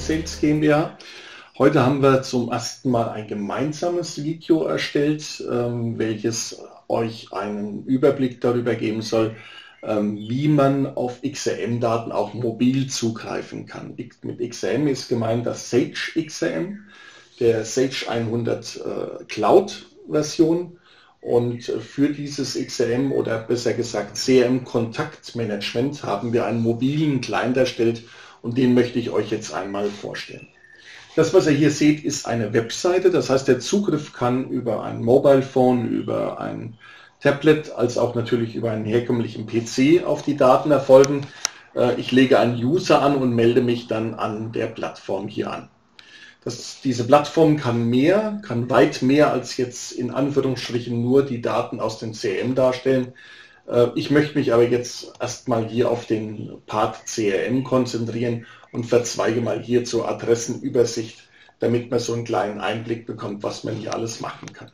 Sales GmbH. Heute haben wir zum ersten Mal ein gemeinsames Video erstellt, welches euch einen Überblick darüber geben soll, wie man auf XRM-Daten auch mobil zugreifen kann. Mit XRM ist gemeint das Sage XRM, der Sage 100 Cloud-Version. Und für dieses XRM oder besser gesagt CRM-Kontaktmanagement haben wir einen mobilen Client erstellt und den möchte ich euch jetzt einmal vorstellen. Das, was ihr hier seht, ist eine Webseite. Das heißt, der Zugriff kann über ein Mobile Phone, über ein Tablet, als auch natürlich über einen herkömmlichen PC auf die Daten erfolgen. Ich lege einen User an und melde mich dann an der Plattform hier an. Diese Plattform kann weit mehr als jetzt in Anführungsstrichen nur die Daten aus dem CRM darstellen. Ich möchte mich aber jetzt erstmal hier auf den Part CRM konzentrieren und verzweige mal hier zur Adressenübersicht, damit man so einen kleinen Einblick bekommt, was man hier alles machen kann.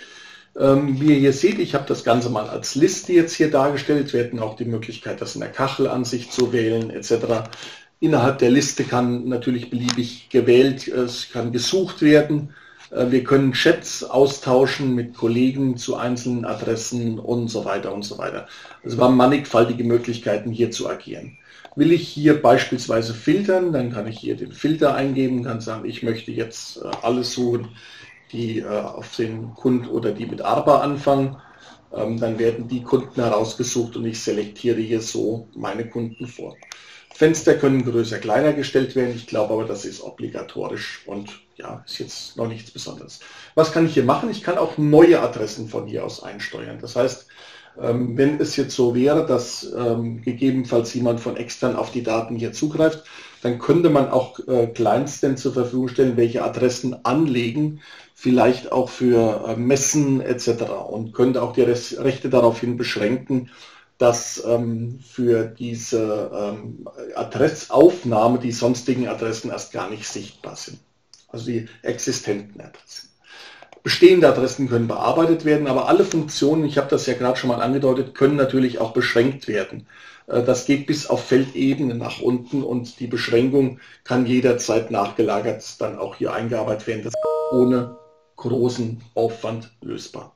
Wie ihr hier seht, ich habe das Ganze mal als Liste jetzt hier dargestellt. Wir hätten auch die Möglichkeit, das in der Kachelansicht zu wählen etc. Innerhalb der Liste kann natürlich beliebig gewählt, es kann gesucht werden. Wir können Chats austauschen mit Kollegen zu einzelnen Adressen und so weiter und so weiter. Also wir haben mannigfaltige Möglichkeiten hier zu agieren. Will ich hier beispielsweise filtern, dann kann ich hier den Filter eingeben, kann sagen, ich möchte jetzt alles suchen, die auf den Kunden oder die mit ARPA anfangen. Dann werden die Kunden herausgesucht und ich selektiere hier so meine Kunden vor. Fenster können größer, kleiner gestellt werden. Ich glaube aber, das ist obligatorisch und ja, ist jetzt noch nichts Besonderes. Was kann ich hier machen? Ich kann auch neue Adressen von hier aus einsteuern. Das heißt, wenn es jetzt so wäre, dass gegebenenfalls jemand von extern auf die Daten hier zugreift, dann könnte man auch Clients denn zur Verfügung stellen, welche Adressen anlegen, vielleicht auch für Messen etc. und könnte auch die Rechte daraufhin beschränken, dass für diese Adressaufnahme die sonstigen Adressen erst gar nicht sichtbar sind. Also die existenten Adressen. Bestehende Adressen können bearbeitet werden, aber alle Funktionen, ich habe das ja gerade schon mal angedeutet, können natürlich auch beschränkt werden. Das geht bis auf Feldebene nach unten und die Beschränkung kann jederzeit nachgelagert dann auch hier eingearbeitet werden. Das ist ohne großen Aufwand lösbar.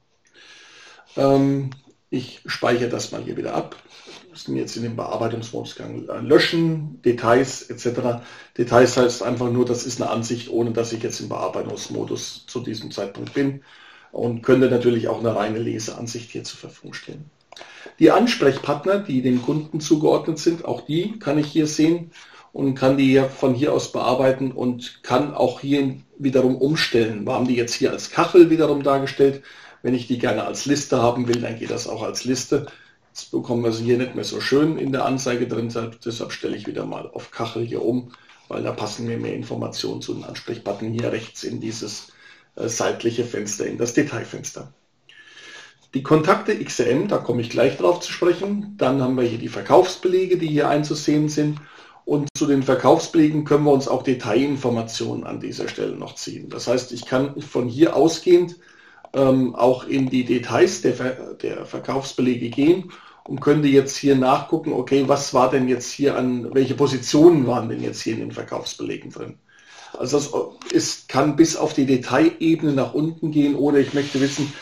Ich speichere das mal hier wieder ab. Wir müssen jetzt in den Bearbeitungsmodus löschen, Details etc. Details heißt einfach nur, das ist eine Ansicht, ohne dass ich jetzt im Bearbeitungsmodus zu diesem Zeitpunkt bin und könnte natürlich auch eine reine Leseansicht hier zur Verfügung stellen. Die Ansprechpartner, die dem Kunden zugeordnet sind, auch die kann ich hier sehen und kann die von hier aus bearbeiten und kann auch hier wiederum umstellen. Wir haben die jetzt hier als Kachel wiederum dargestellt. Wenn ich die gerne als Liste haben will, dann geht das auch als Liste. Jetzt bekommen wir sie hier nicht mehr so schön in der Anzeige drin, deshalb stelle ich wieder mal auf Kachel hier um, weil da passen mir mehr Informationen zu den Ansprechpartnern hier rechts in dieses seitliche Fenster, in das Detailfenster. Die Kontakte XRM, da komme ich gleich drauf zu sprechen. Dann haben wir hier die Verkaufsbelege, die hier einzusehen sind. Und zu den Verkaufsbelegen können wir uns auch Detailinformationen an dieser Stelle noch ziehen. Das heißt, ich kann von hier ausgehend auch in die Details der Verkaufsbelege gehen und könnte jetzt hier nachgucken, okay, was war denn jetzt hier welche Positionen waren denn jetzt hier in den Verkaufsbelegen drin. Also kann bis auf die Detailebene nach unten gehen oder ich möchte wissen,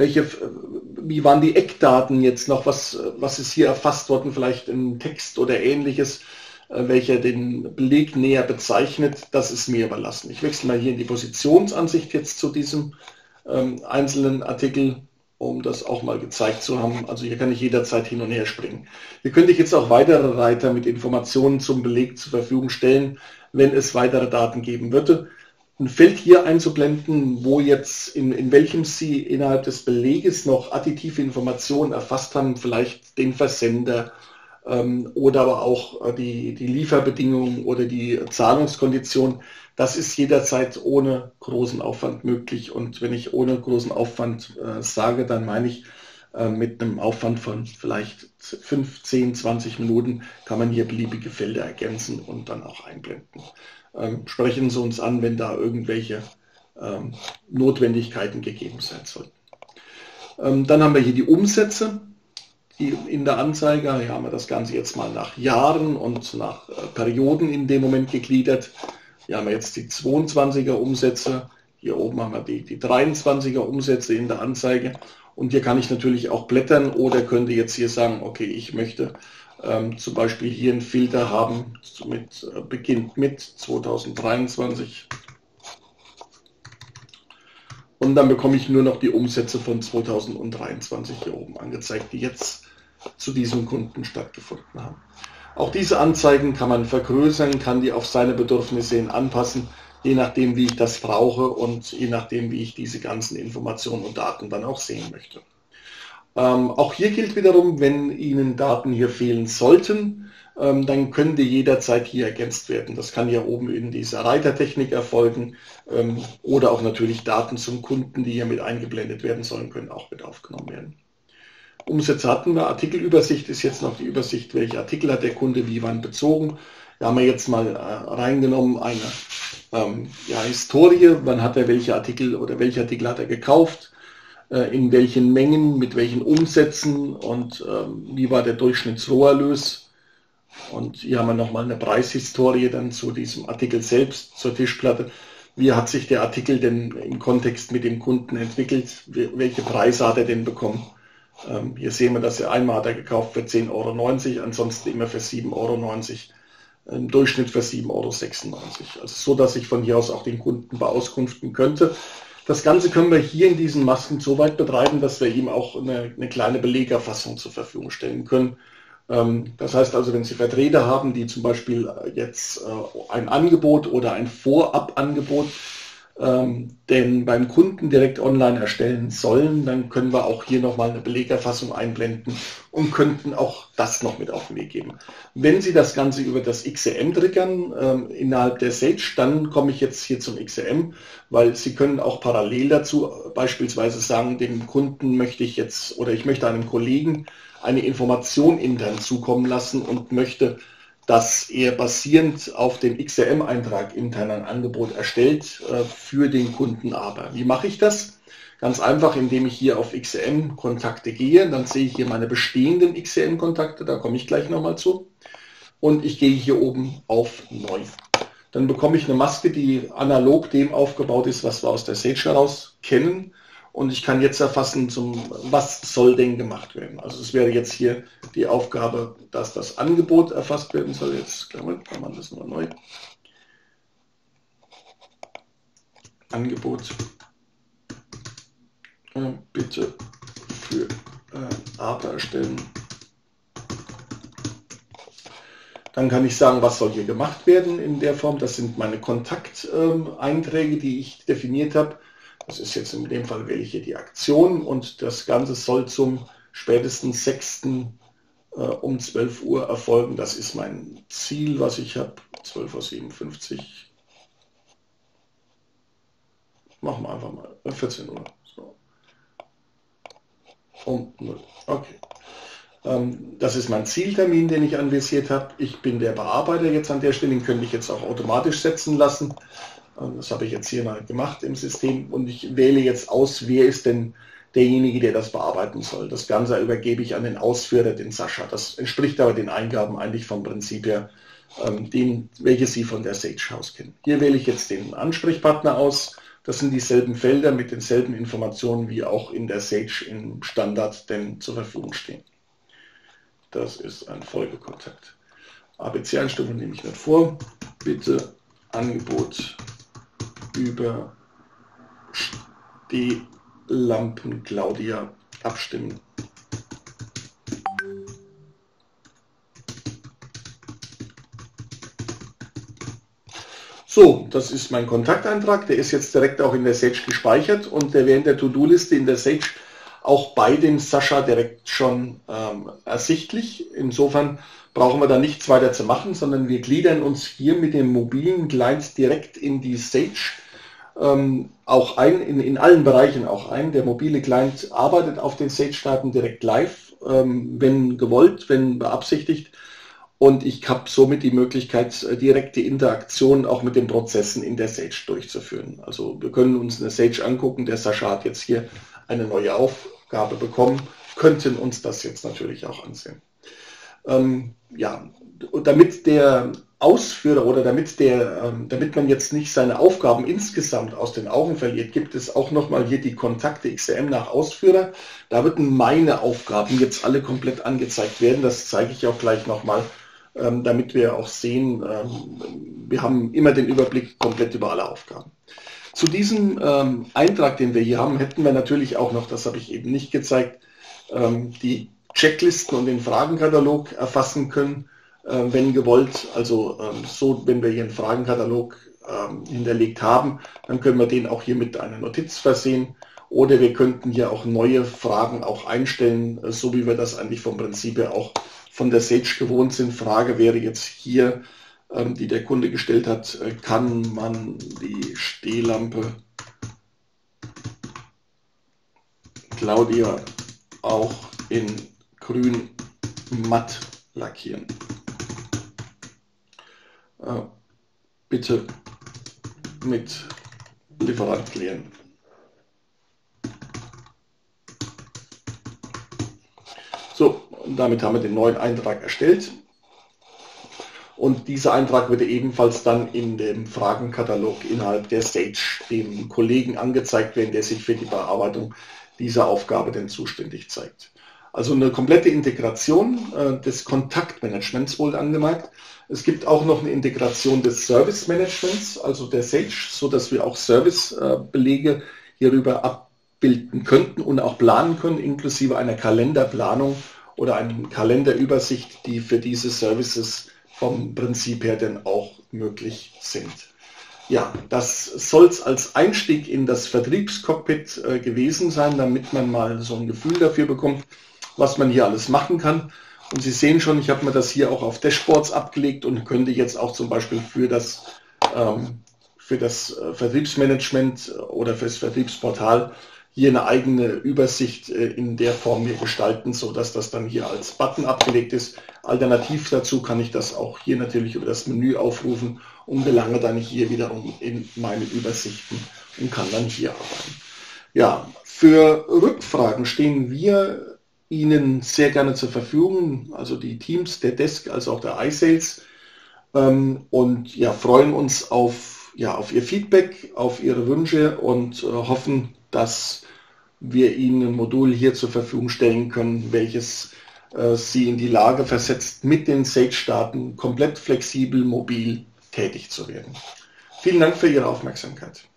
wie waren die Eckdaten jetzt noch, was ist hier erfasst worden, vielleicht in Text oder ähnliches, welcher den Beleg näher bezeichnet, das ist mir überlassen. Ich wechsle mal hier in die Positionsansicht jetzt zu diesem einzelnen Artikel, um das auch mal gezeigt zu haben. Also hier kann ich jederzeit hin und her springen. Hier könnte ich jetzt auch weitere Reiter mit Informationen zum Beleg zur Verfügung stellen, wenn es weitere Daten geben würde. Ein Feld hier einzublenden, wo jetzt in welchem Sie innerhalb des Beleges noch additive Informationen erfasst haben, vielleicht den Versender oder aber auch die Lieferbedingungen oder die Zahlungskonditionen. Das ist jederzeit ohne großen Aufwand möglich und wenn ich ohne großen Aufwand sage, dann meine ich mit einem Aufwand von vielleicht 5, 10, 20 Minuten kann man hier beliebige Felder ergänzen und dann auch einblenden. Sprechen Sie uns an, wenn da irgendwelche Notwendigkeiten gegeben sein sollten. Dann haben wir hier die Umsätze. In der Anzeige haben wir das Ganze jetzt mal nach Jahren und nach Perioden in dem Moment gegliedert. Hier haben wir jetzt die 22er Umsätze. Hier oben haben wir die 23er Umsätze in der Anzeige. Und hier kann ich natürlich auch blättern oder könnte jetzt hier sagen, okay, ich möchte zum Beispiel hier einen Filter haben, beginnt mit 2023. Und dann bekomme ich nur noch die Umsätze von 2023 hier oben angezeigt, die jetzt zu diesem Kunden stattgefunden haben. Auch diese Anzeigen kann man vergrößern, kann die auf seine Bedürfnisse hin anpassen, je nachdem, wie ich das brauche und je nachdem, wie ich diese ganzen Informationen und Daten dann auch sehen möchte. Auch hier gilt wiederum, wenn Ihnen Daten hier fehlen sollten, dann können die jederzeit hier ergänzt werden. Das kann hier oben in dieser Reitertechnik erfolgen oder auch natürlich Daten zum Kunden, die hier mit eingeblendet werden sollen, können auch mit aufgenommen werden. Umsätze hatten wir, Artikelübersicht ist jetzt noch die Übersicht, welche Artikel hat der Kunde wie wann bezogen. Da haben wir jetzt mal reingenommen eine Historie, wann hat er welche Artikel oder welche Artikel hat er gekauft, in welchen Mengen, mit welchen Umsätzen und wie war der Durchschnittsroherlös. Und hier haben wir nochmal eine Preishistorie dann zu diesem Artikel selbst, zur Tischplatte. Wie hat sich der Artikel denn im Kontext mit dem Kunden entwickelt? Welche Preise hat er denn bekommen? Hier sehen wir, dass er einmal hat er gekauft für 10,90 €, ansonsten immer für 7,90 €, im Durchschnitt für 7,96 €. Also so, dass ich von hier aus auch den Kunden beauskunften könnte. Das Ganze können wir hier in diesen Masken so weit betreiben, dass wir ihm auch eine kleine Belegerfassung zur Verfügung stellen können. Das heißt also, wenn Sie Vertreter haben, die zum Beispiel jetzt ein Angebot oder ein Vorabangebot denn beim Kunden direkt online erstellen sollen, dann können wir auch hier nochmal eine Belegerfassung einblenden und könnten auch das noch mit auf den Weg geben. Wenn Sie das Ganze über das XML triggern innerhalb der Sage, dann komme ich jetzt hier zum XML, weil Sie können auch parallel dazu beispielsweise sagen, dem Kunden möchte ich jetzt oder ich möchte einem Kollegen eine Information intern zukommen lassen und möchte, dass er basierend auf dem XRM-Eintrag intern ein Angebot erstellt für den Kunden aber. Wie mache ich das? Ganz einfach, indem ich hier auf XRM-Kontakte gehe, dann sehe ich hier meine bestehenden XRM-Kontakte, da komme ich gleich nochmal zu. Und ich gehe hier oben auf Neu. Dann bekomme ich eine Maske, die analog dem aufgebaut ist, was wir aus der Sage heraus kennen. Und ich kann jetzt erfassen, was soll denn gemacht werden. Also es wäre jetzt hier die Aufgabe, dass das Angebot erfasst werden soll. Jetzt kann man das nur neu. Angebot bitte für Aber erstellen. Dann kann ich sagen, was soll hier gemacht werden in der Form. Das sind meine Kontakteinträge, die ich definiert habe. Das ist jetzt in dem Fall, wähle ich hier die Aktion und das Ganze soll zum spätestens 6. Um 12 Uhr erfolgen. Das ist mein Ziel, was ich habe. 12:57 Uhr. Machen wir einfach mal 14 Uhr. So. Um 0. Okay. Das ist mein Zieltermin, den ich anvisiert habe. Ich bin der Bearbeiter jetzt an der Stelle, den könnte ich jetzt auch automatisch setzen lassen. Das habe ich jetzt hier mal gemacht im System und ich wähle jetzt aus, wer ist denn derjenige, der das bearbeiten soll. Das Ganze übergebe ich an den Ausführer, den Sascha. Das entspricht aber den Eingaben eigentlich vom Prinzip her, welche Sie von der Sage House kennen. Hier wähle ich jetzt den Ansprechpartner aus. Das sind dieselben Felder mit denselben Informationen, wie auch in der Sage im Standard denn zur Verfügung stehen. Das ist ein Folgekontakt. ABC-Einstellung nehme ich mir vor. Bitte Angebot über die Lampen Claudia abstimmen. So, das ist mein Kontakteintrag. Der ist jetzt direkt auch in der Sage gespeichert und der wäre in der To-Do-Liste in der Sage auch bei dem Sascha direkt schon ersichtlich. Insofern brauchen wir da nichts weiter zu machen, sondern wir gliedern uns hier mit dem mobilen Client direkt in die Sage auch ein, in allen Bereichen auch ein. Der mobile Client arbeitet auf den Sage-Daten direkt live, wenn gewollt, wenn beabsichtigt. Und ich habe somit die Möglichkeit, direkte Interaktion auch mit den Prozessen in der Sage durchzuführen. Also wir können uns eine Sage angucken. Der Sascha hat jetzt hier eine neue Aufgabe bekommen, könnten uns das jetzt natürlich auch ansehen. Ja, damit der Ausführer oder damit man jetzt nicht seine Aufgaben insgesamt aus den Augen verliert, gibt es auch nochmal hier die Kontakte XML nach Ausführer. Da würden meine Aufgaben jetzt alle komplett angezeigt werden. Das zeige ich auch gleich nochmal, damit wir auch sehen, wir haben immer den Überblick komplett über alle Aufgaben. Zu diesem Eintrag, den wir hier haben, hätten wir natürlich auch noch, das habe ich eben nicht gezeigt, die Checklisten und den Fragenkatalog erfassen können, wenn gewollt. Also so, wenn wir hier einen Fragenkatalog hinterlegt haben, dann können wir den auch hier mit einer Notiz versehen. Oder wir könnten hier auch neue Fragen auch einstellen, so wie wir das eigentlich vom Prinzip her auch von der Sage gewohnt sind. Frage wäre jetzt hier, die der Kunde gestellt hat, kann man die Stehlampe Claudia auch in grün matt lackieren? Bitte mit Lieferant klären. So, und damit haben wir den neuen Eintrag erstellt. Und dieser Eintrag würde ebenfalls dann in dem Fragenkatalog innerhalb der Sage dem Kollegen angezeigt werden, der sich für die Bearbeitung dieser Aufgabe denn zuständig zeigt. Also eine komplette Integration des Kontaktmanagements wohl angemerkt. Es gibt auch noch eine Integration des Service Managements, also der Sage, so dass wir auch Servicebelege hierüber abbilden könnten und auch planen können, inklusive einer Kalenderplanung oder einer Kalenderübersicht, die für diese Services vom Prinzip her denn auch möglich sind. Ja, das soll es als Einstieg in das Vertriebscockpit gewesen sein, damit man mal so ein Gefühl dafür bekommt, was man hier alles machen kann. Und Sie sehen schon, ich habe mir das hier auch auf Dashboards abgelegt und könnte jetzt auch zum Beispiel für das Vertriebsmanagement oder für das Vertriebsportal hier eine eigene Übersicht in der Form hier gestalten, sodass das dann hier als Button abgelegt ist. Alternativ dazu kann ich das auch hier natürlich über das Menü aufrufen und gelange dann hier wiederum in meine Übersichten und kann dann hier arbeiten. Ja, für Rückfragen stehen wir Ihnen sehr gerne zur Verfügung, also die Teams, der Desk, als auch der iSales, und ja, freuen uns auf Ihr Feedback, auf Ihre Wünsche und hoffen, dass wir Ihnen ein Modul hier zur Verfügung stellen können, welches Sie in die Lage versetzt, mit den Sage-Daten komplett flexibel, mobil tätig zu werden. Vielen Dank für Ihre Aufmerksamkeit.